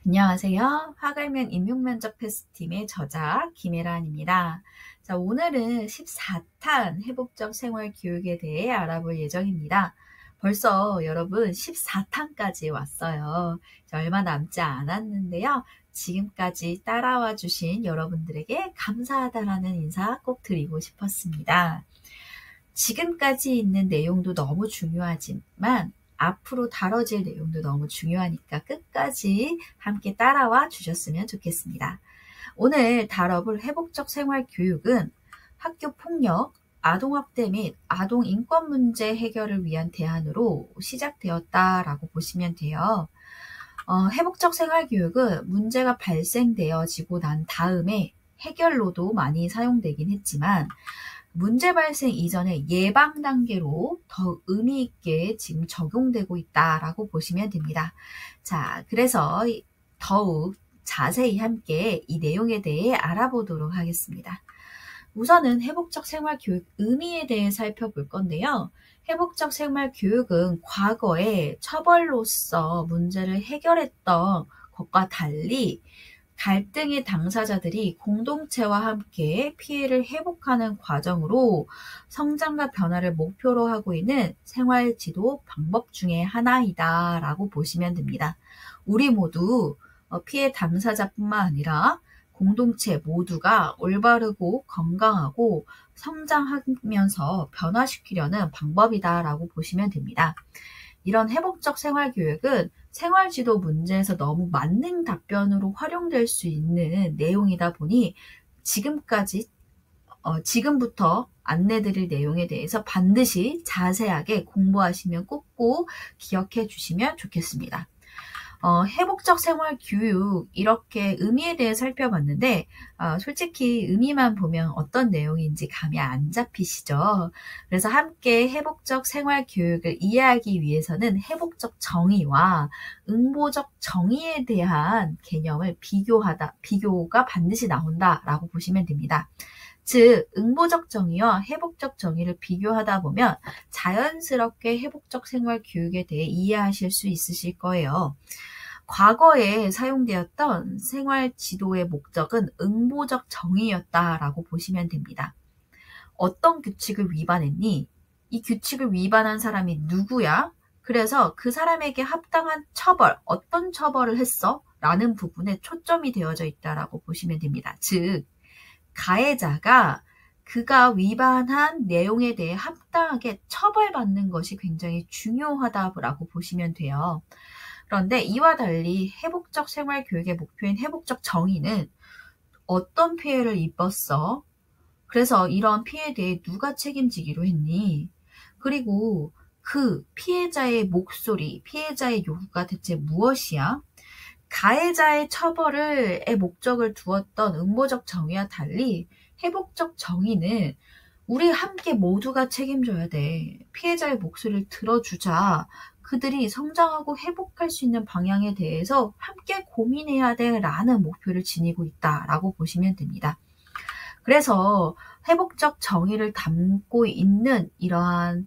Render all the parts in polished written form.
안녕하세요. 화갈면 임용면접 패스팀의 저자 김혜란입니다. 자, 오늘은 14탄 회복적 생활교육에 대해 알아볼 예정입니다. 벌써 여러분 14탄까지 왔어요. 얼마 남지 않았는데요. 지금까지 따라와 주신 여러분들에게 감사하다라는 인사 꼭 드리고 싶었습니다. 지금까지 있는 내용도 너무 중요하지만 앞으로 다뤄질 내용도 너무 중요하니까 끝까지 함께 따라와 주셨으면 좋겠습니다. 오늘 다뤄볼 회복적 생활교육은 학교폭력, 아동학대 및 아동인권 문제 해결을 위한 대안으로 시작되었다라고 보시면 돼요. 회복적 생활교육은 문제가 발생되어지고 난 다음에 해결로도 많이 사용되긴 했지만 문제 발생 이전의 예방 단계로 더 의미 있게 지금 적용되고 있다라고 보시면 됩니다. 자, 그래서 더욱 자세히 함께 이 내용에 대해 알아보도록 하겠습니다. 우선은 회복적 생활교육 의미에 대해 살펴볼 건데요. 회복적 생활교육은 과거에 처벌로서 문제를 해결했던 것과 달리 갈등의 당사자들이 공동체와 함께 피해를 회복하는 과정으로 성장과 변화를 목표로 하고 있는 생활지도 방법 중에 하나이다 라고 보시면 됩니다. 우리 모두 피해 당사자뿐만 아니라 공동체 모두가 올바르고 건강하고 성장하면서 변화시키려는 방법이다 라고 보시면 됩니다. 이런 회복적 생활교육은 생활지도 문제에서 너무 만능 답변으로 활용될 수 있는 내용이다 보니 지금부터 안내드릴 내용에 대해서 반드시 자세하게 공부하시면 꼭꼭 기억해 주시면 좋겠습니다. 회복적 생활교육 이렇게 의미에 대해 살펴봤는데 솔직히 의미만 보면 어떤 내용인지 감이 안 잡히시죠? 그래서 함께 회복적 생활교육을 이해하기 위해서는 회복적 정의와 응보적 정의에 대한 개념을 비교가 반드시 나온다라고 보시면 됩니다. 즉, 응보적 정의와 회복적 정의를 비교하다 보면 자연스럽게 회복적 생활교육에 대해 이해하실 수 있으실 거예요. 과거에 사용되었던 생활지도의 목적은 응보적 정의였다라고 보시면 됩니다. 어떤 규칙을 위반했니? 이 규칙을 위반한 사람이 누구야? 그래서 그 사람에게 합당한 처벌, 어떤 처벌을 했어? 라는 부분에 초점이 되어져 있다라고 보시면 됩니다. 즉, 가해자가 그가 위반한 내용에 대해 합당하게 처벌받는 것이 굉장히 중요하다고 보시면 돼요. 그런데 이와 달리 회복적 생활교육의 목표인 회복적 정의는 어떤 피해를 입었어? 그래서 이런 피해에 대해 누가 책임지기로 했니? 그리고 그 피해자의 목소리, 피해자의 요구가 대체 무엇이야? 가해자의 처벌의 목적을 두었던 응보적 정의와 달리 회복적 정의는 우리 함께 모두가 책임져야 돼. 피해자의 목소리를 들어주자. 그들이 성장하고 회복할 수 있는 방향에 대해서 함께 고민해야 돼 라는 목표를 지니고 있다라고 보시면 됩니다. 그래서 회복적 정의를 담고 있는 이러한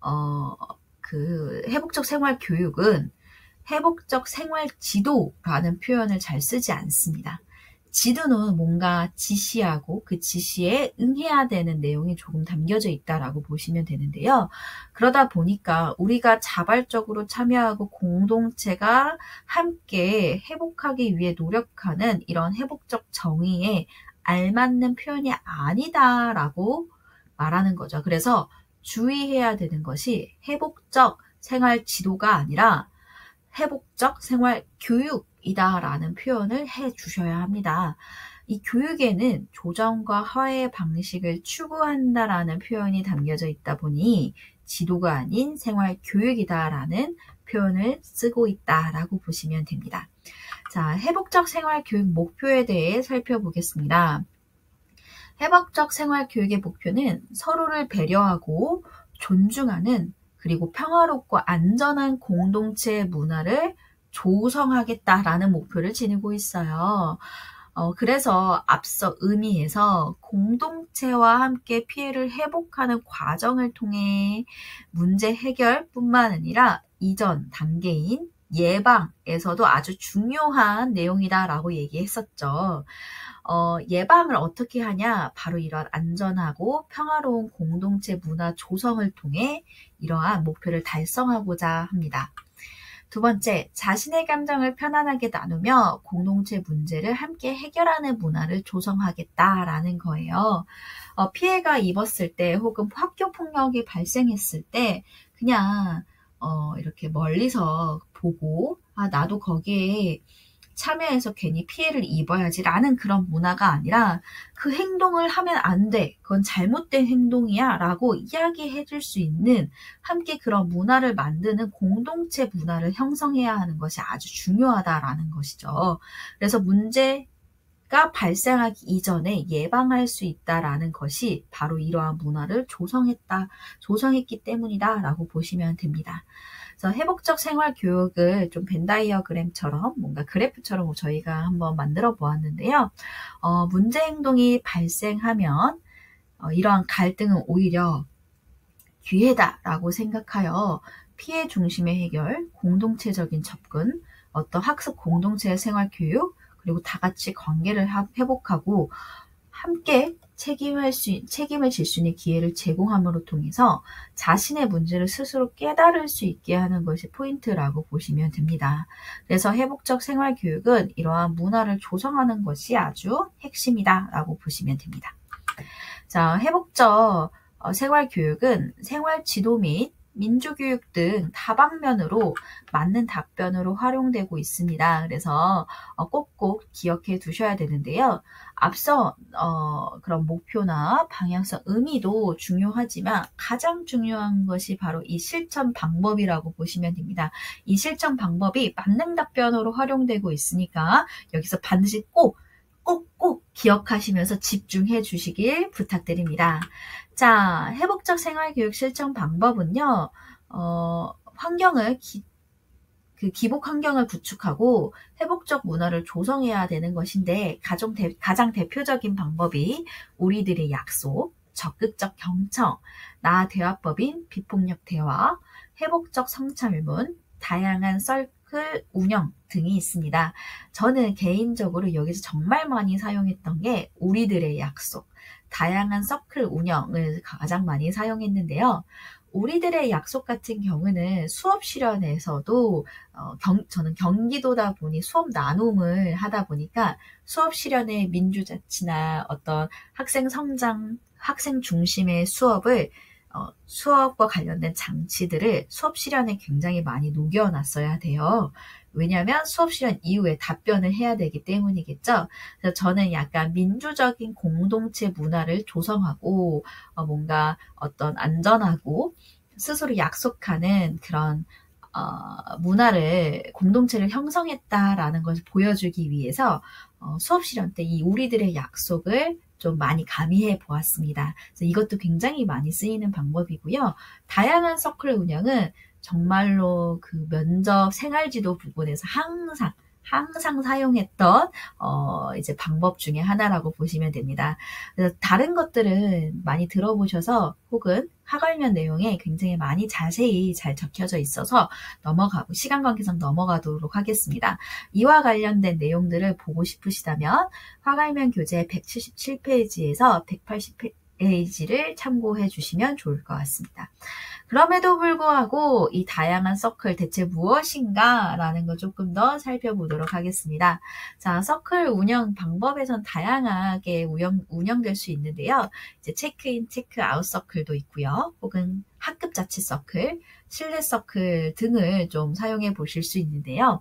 회복적 생활 교육은 회복적 생활 지도라는 표현을 잘 쓰지 않습니다. 지도는 뭔가 지시하고 그 지시에 응해야 되는 내용이 조금 담겨져 있다라고 보시면 되는데요. 그러다 보니까 우리가 자발적으로 참여하고 공동체가 함께 회복하기 위해 노력하는 이런 회복적 정의에 알맞는 표현이 아니다라고 말하는 거죠. 그래서 주의해야 되는 것이 회복적 생활 지도가 아니라 회복적 생활 교육이다라는 표현을 해 주셔야 합니다. 이 교육에는 조정과 화해 방식을 추구한다라는 표현이 담겨져 있다 보니 지도가 아닌 생활 교육이다라는 표현을 쓰고 있다라고 보시면 됩니다. 자, 회복적 생활 교육 목표에 대해 살펴보겠습니다. 회복적 생활 교육의 목표는 서로를 배려하고 존중하는 그리고 평화롭고 안전한 공동체 문화를 조성하겠다라는 목표를 지니고 있어요. 그래서 앞서 의미에서 공동체와 함께 피해를 회복하는 과정을 통해 문제 해결뿐만 아니라 이전 단계인 예방에서도 아주 중요한 내용이다라고 얘기했었죠. 예방을 어떻게 하냐? 바로 이런 안전하고 평화로운 공동체 문화 조성을 통해 이러한 목표를 달성하고자 합니다. 두 번째, 자신의 감정을 편안하게 나누며 공동체 문제를 함께 해결하는 문화를 조성하겠다라는 거예요. 피해가 입었을 때 혹은 학교 폭력이 발생했을 때 그냥 이렇게 멀리서 보고 나도 거기에 참여해서 괜히 피해를 입어야지라는 그런 문화가 아니라 그 행동을 하면 안 돼. 그건 잘못된 행동이야 라고 이야기해 줄 수 있는 함께 그런 문화를 만드는 공동체 문화를 형성해야 하는 것이 아주 중요하다라는 것이죠. 그래서 문제가 발생하기 이전에 예방할 수 있다라는 것이 바로 이러한 문화를 조성했기 때문이다라고 보시면 됩니다. 그래서 회복적 생활 교육을 좀 벤 다이어그램처럼 뭔가 그래프처럼 저희가 한번 만들어 보았는데요. 문제 행동이 발생하면 이러한 갈등은 오히려 기회다라고 생각하여 피해 중심의 해결, 공동체적인 접근, 어떤 학습 공동체의 생활 교육, 그리고 다 같이 관계를 회복하고 함께 책임을 질 수 있는 기회를 제공함으로 통해서 자신의 문제를 스스로 깨달을 수 있게 하는 것이 포인트라고 보시면 됩니다. 그래서 회복적 생활교육은 이러한 문화를 조성하는 것이 아주 핵심이다라고 보시면 됩니다. 자, 회복적 생활교육은 생활지도 및 민주교육 등 다방면으로 맞는 답변으로 활용되고 있습니다. 그래서 꼭꼭 기억해 두셔야 되는데요. 앞서 그런 목표나 방향성, 의미도 중요하지만 가장 중요한 것이 바로 이 실천 방법이라고 보시면 됩니다. 이 실천 방법이 맞는 답변으로 활용되고 있으니까 여기서 반드시 꼭 기억하시면서 집중해 주시길 부탁드립니다. 자, 회복적 생활교육 실천 방법은요, 기복 환경을 구축하고 회복적 문화를 조성해야 되는 것인데, 가장 대표적인 방법이 우리들의 약속, 적극적 경청, 나대화법인 비폭력 대화, 회복적 성찰문, 다양한 서클 운영 등이 있습니다. 저는 개인적으로 여기서 정말 많이 사용했던 게 우리들의 약속, 다양한 서클 운영을 가장 많이 사용했는데요. 우리들의 약속 같은 경우는 수업 실현에서도 저는 경기도다 보니 수업 나눔을 하다 보니까 수업 실현의 민주자치나 어떤 학생 성장, 학생 중심의 수업과 관련된 장치들을 수업 실현에 굉장히 많이 녹여놨어야 돼요. 왜냐하면 수업 실현 이후에 답변을 해야 되기 때문이겠죠. 그래서 저는 약간 민주적인 공동체 문화를 조성하고 뭔가 어떤 안전하고 스스로 약속하는 그런 공동체를 형성했다라는 것을 보여주기 위해서 수업 실현 때 이 우리들의 약속을 좀 많이 가미해 보았습니다. 그래서 이것도 굉장히 많이 쓰이는 방법이고요. 다양한 서클 운영은 정말로 그 면접 생활지도 부분에서 항상 사용했던 이제 방법 중에 하나라고 보시면 됩니다. 그래서 다른 것들은 많이 들어보셔서 혹은 학월면 내용에 굉장히 많이 자세히 잘 적혀져 있어서 시간 관계상 넘어가도록 하겠습니다. 이와 관련된 내용들을 보고 싶으시다면 학월면 교재 177페이지에서 180페이지를 참고해 주시면 좋을 것 같습니다. 그럼에도 불구하고 이 다양한 서클 대체 무엇인가 라는 걸 조금 더 살펴보도록 하겠습니다. 자, 서클 운영 방법에선 다양하게 운영될 수 있는데요. 이제 체크인, 체크아웃 서클도 있고요. 혹은 학급 자치 서클, 실내 서클 등을 좀 사용해 보실 수 있는데요.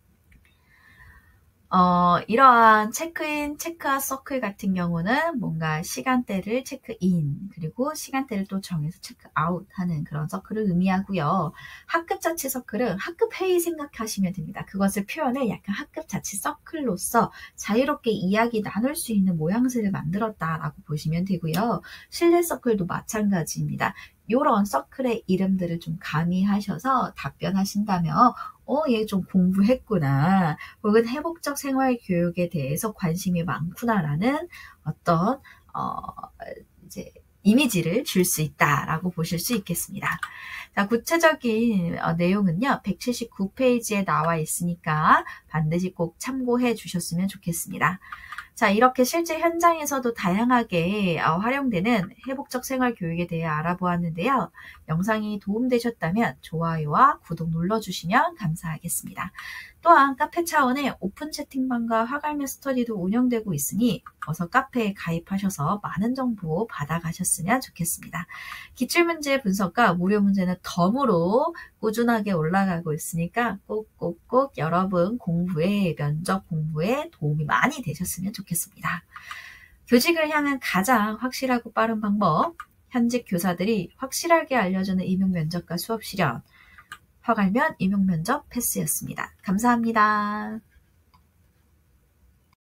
이러한 체크인, 체크아웃 서클 같은 경우는 뭔가 시간대를 체크인, 그리고 시간대를 또 정해서 체크아웃 하는 그런 서클을 의미하고요. 학급 자치 서클은 학급 회의 생각하시면 됩니다. 그것을 표현을 약간 학급 자치 서클로서 자유롭게 이야기 나눌 수 있는 모양새를 만들었다라고 보시면 되고요. 실내 서클도 마찬가지입니다. 이런 서클의 이름들을 좀 가미하셔서 답변하신다면 얘 좀 공부했구나, 혹은 회복적 생활 교육에 대해서 관심이 많구나라는 어떤 이제 이미지를 줄 수 있다라고 보실 수 있겠습니다. 자, 구체적인 내용은요, 179페이지에 나와 있으니까 반드시 꼭 참고해 주셨으면 좋겠습니다. 자, 이렇게 실제 현장에서도 다양하게 활용되는 회복적 생활 교육에 대해 알아보았는데요. 영상이 도움되셨다면 좋아요와 구독 눌러주시면 감사하겠습니다. 또한 카페 차원의 오픈 채팅방과 화갈면 스터디도 운영되고 있으니 어서 카페에 가입하셔서 많은 정보 받아가셨으면 좋겠습니다. 기출문제 분석과 무료 문제는 덤으로 꾸준하게 올라가고 있으니까 꼭 여러분 공부에, 면접 공부에 도움이 많이 되셨으면 좋겠습니다. 교직을 향한 가장 확실하고 빠른 방법, 현직 교사들이 확실하게 알려주는 임용면접과 수업 실현, 화갈면 임용면접 패스였습니다. 감사합니다.